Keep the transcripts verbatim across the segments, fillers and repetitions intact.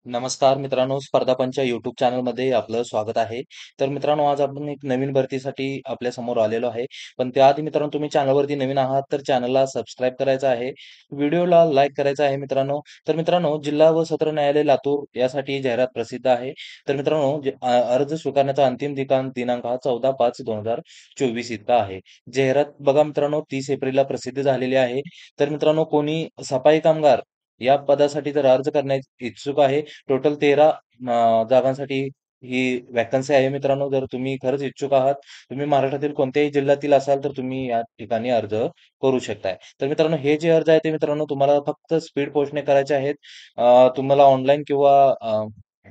नमस्कार मित्रांनो, स्पर्धा पंच यूट्यूब चॅनलमध्ये आपलं स्वागत आहे. तर मित्रांनो, आज आपण एक नवीन भरतीसाठी आपल्या समोर आलेलो आहे. पण त्याआधी मित्रांनो, तुम्ही चॅनलवरती नवीन आहात, तर चॅनलला सबस्क्राईब करायचं आहे. व्हिडिओला लाईक करायचं आहे मित्रांनो. तर मित्रांनो, जिल्हा व सत्र न्यायालय लातूर यासाठी जाहिरात प्रसिद्ध आहे. तर मित्रांनो, जे अ, अर्ज स्वीकारण्याचा अंतिम दिनांक दिनांक हा चौदा पाच दोन हजार चोवीस इतका आहे. जाहिरात बघा मित्रांनो, तीस एप्रिलला प्रसिद्ध झालेली आहे. तर मित्रांनो, कोणी सफाई कामगार या पदासाठी जर अर्ज करण्यास इच्छुक आहे, टोटल तेरा अ, जागांसाठी ही व्हॅकन्सी आहे मित्रांनो. जर तुम्ही खरंच इच्छुक आहात, तुम्ही महाराष्ट्रातील कोणत्याही जिल्ह्यातील असाल, तर तुम्ही या ठिकाणी अर्ज करू शकताय. तर मित्रांनो, हे जे अर्ज आहे ते मित्रांनो तुम्हाला फक्त स्पीड पोस्टने करायचे आहेत. अ, तुम्हाला ऑनलाईन किंवा अ,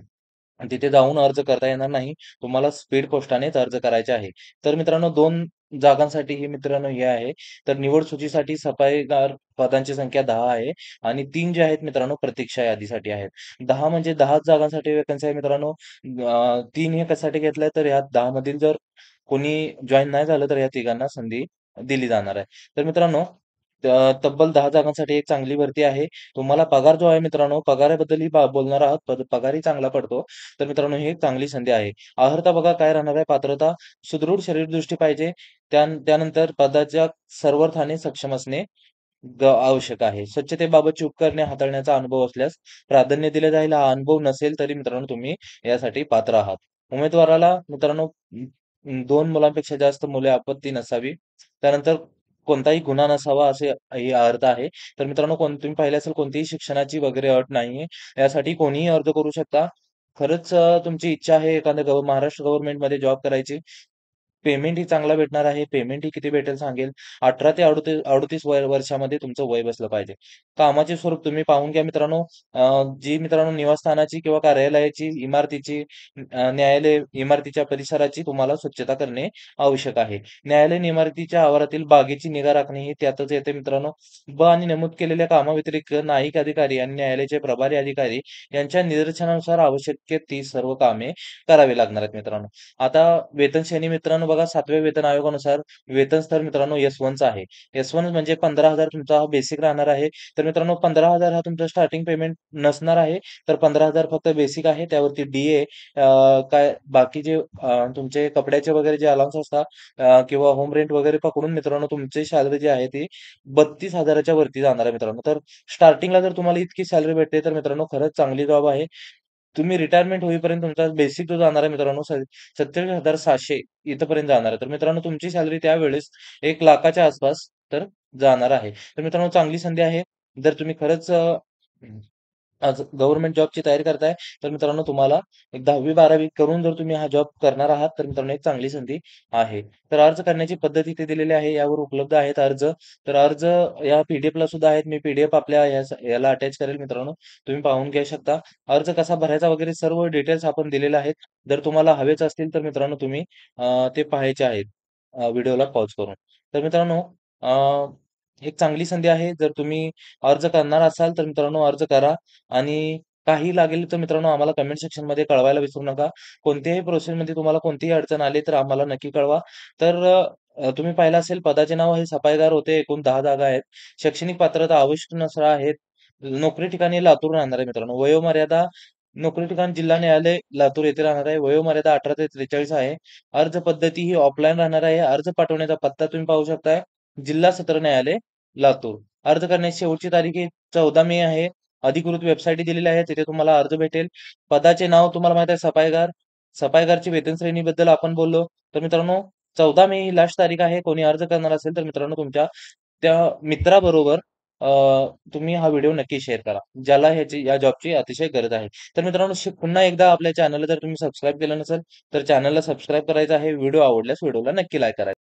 तिथे जाऊन अर्ज करता येणार नाही. तुम्हाला स्पीड पोस्टानेच अर्ज करायचे आहे. तर मित्रांनो, दोन जागांसाठी ही मित्रांनो हे आहे. तर निवड सूचीसाठी सफाईगार पदांची संख्या दहा आहे आणि तीन जे आहेत मित्रांनो प्रतीक्षा यादीसाठी आहेत. दहा म्हणजे दहाच जागांसाठी व्हॅकन्सी आहे मित्रांनो. अ, तीन हे कशासाठी घेतलंय तर ह्या दहा मधील जर कोणी जॉइन नाही झालं तर या तिघांना संधी दिली जाणार आहे. तर मित्रांनो, त तब्बल दहा जागांसाठी एक चांगली भरती आहे. तुम्हाला पगार जो आहे मित्रांनो, पगाराबद्दलही बा बोलणार आहोत. पद पगारही चांगला पडतो. तर मित्रांनो, ही एक चांगली संधी आहे. अर्हता बघा काय राहणार आहे, पात्रता सुदृढ शरीरदृष्टी पाहिजे. त्या त्यानंतर पदाच्या सर्वार्थाने सक्षम असणे ग आवश्यक आहे. स्वच्छतेबाबतची उपकरणे हाताळण्याचा अनुभव असल्यास प्राधान्य दिले जाईल. हा अनुभव नसेल तरी मित्रांनो तुम्ही यासाठी पात्र आहात. उमेदवाराला मित्रांनो अं, दोन मुलांपेक्षा जास्त मुले आपत्ती नसावी. त्यानंतर कोणताही गुन्हा नसावा असे ही अर्थ आहे. तर मित्रांनो, कोण तुम्ही पाहिले असेल कोणतीही शिक्षणाची वगैरे अट नाहीये. यासाठी कोणीही अर्ज करू शकता. खरंच अ, तुमची इच्छा आहे एखाद्या गव्ह महाराष्ट्र गव्हर्नमेंटमध्ये जॉब करायची. पेमेंटही चांगला भेटणार आहे. पेमेंटही किती भेटेल सांगेल. अठरा ते अडतीस अडतीस वय वर्षामध्ये तुमचं वय बसलं पाहिजे. कामाचे स्वरूप तुम्ही पाहून घ्या मित्रांनो. अ, जी मित्रांनो निवासस्थानाची किंवा कार्यालयाची, इमारतीची, अ, न्यायालय इमारतीच्या परिसराची तुम्हाला स्वच्छता करणे आवश्यक आहे. न्यायालयीन इमारतीच्या आवारातील बागेची निगा राखणे हे त्यातच येते मित्रांनो. ब आणि नमूद केलेल्या कामाव्यतिरिक्त न्यायिक अधिकारी आणि न्यायालयाचे प्रभारी अधिकारी यांच्या निदर्शनानुसार आवश्यक ती सर्व कामे करावी लागणार आहेत मित्रांनो. आता वेतन श्रेणी मित्रांनो बघा सातव्या वेतन आयोगानुसार वेतन स्तर मित्रांनो एस वन चा आहे. एस वन म्हणजे पंधरा हजार तुमचा हा बेसिक राहणार आहे. तर मित्रांनो पंधरा हजार हा तुमचा स्टार्टिंग पेमेंट नसणार आहे. तर पंधरा हजार फक्त बेसिक आहे. त्यावरती डी-ए काय बाकी जे अ, तुमचे कपड्याचे वगैरे जे अलाउन्स असतात अ, किंवा होम रेंट वगैरे पकडून मित्रांनो तुमची सॅलरी जी आहे ती बत्तीस हजार च्या वरती जाणार आहे मित्रांनो. तर स्टार्टिंगला जर तुम्हाला इतकी सॅलरी भेटते तर मित्रांनो खरंच चांगली जॉब आहे. तुम्ही रिटायरमेंट होईपर्यंत तुमचा बेसिक जो जाणार आहे मित्रांनो स सत्तेचाळीस हजार सहाशे इथपर्यंत जाणार आहे. तर मित्रांनो तुमची सॅलरी त्यावेळेस एक लाखाच्या आसपास तर जाणार आहे. तर मित्रांनो चांगली संधी आहे. जर तुम्ही खरंच अ, आज गव्हर्नमेंट जॉबची तयारी करताय, तर मित्रांनो तुम्हाला एक दहावी बारावी करून जर तुम्ही हा जॉब करणार आहात, तर मित्रांनो एक चांगली संधी आहे. तर अर्ज करण्याची पद्धत इथे दिलेली आहे. यावर उपलब्ध आहेत अर्ज. तर अर्ज या पी-डी-एफला सुद्धा आहेत. मी पी-डी-एफ आपल्या या याला अटॅच करेल मित्रांनो. तुम्ही पाहून घेऊ शकता. अर्ज कसा भरायचा वगैरे सर्व डिटेल्स आपण दिलेले आहेत. जर तुम्हाला हवेच असतील तर मित्रांनो तुम्ही अ, ते पाहायचे आहेत अ, व्हिडिओला पॉज करून. तर मित्रांनो अ, एक चांगली संधी आहे. जर तुम्ही अर्ज करणार असाल तर मित्रांनो अर्ज करा आणि काही लागेल तर मित्रांनो आम्हाला कमेंट सेक्शनमध्ये कळवायला विसरू नका. कोणत्याही प्रोसेसमध्ये तुम्हाला कोणतीही अडचण आली तर आम्हाला नक्की कळवा. तर अ, तुम्ही पाहिलं असेल पदाचे नाव हे सफाईगार होते. एकूण दहा जागा आहेत. शैक्षणिक पात्रता आवश्यक नसणार आहेत. नोकरी ठिकाणी लातूर राहणार आहे मित्रांनो. वयोमर्यादा नोकरी ठिकाण जिल्हा न्यायालय लातूर येथे राहणार आहे. वयोमर्यादा अठरा ते त्रेचाळीस आहे. अर्ज पद्धती ही ऑफलाईन राहणार आहे. अर्ज पाठवण्याचा पत्ता तुम्ही पाहू शकताय. जिल्हा सत्र न्यायालय लातूर. अर्ज करण्याची शेवटची तारीख ही चौदा मे आहे. अधिकृत वेबसाईट दिलेली आहे. तिथे तुम्हाला अर्ज भेटेल. पदाचे नाव तुम्हाला माहित आहे सफाईगार. सफाईगारची वेतन श्रेणीबद्दल आपण बोललो. तर मित्रांनो चौदा मे ही लास्ट तारीख आहे. कोणी अर्ज करणार असेल तर मित्रांनो तुमच्या त्या मित्राबरोबर अ, तुम्ही हा व्हिडिओ नक्की शेअर करा. ज्याला ह्याची या जॉबची अतिशय गरज आहे. तर मित्रांनो श पुन्हा एकदा आपल्या चॅनलला जर तुम्ही सबस्क्राईब केलं नसेल, तर चॅनलला सबस्क्राईब करायचं आहे. व्हिडिओ आवडल्यास व्हिडिओला नक्की लाईक करा.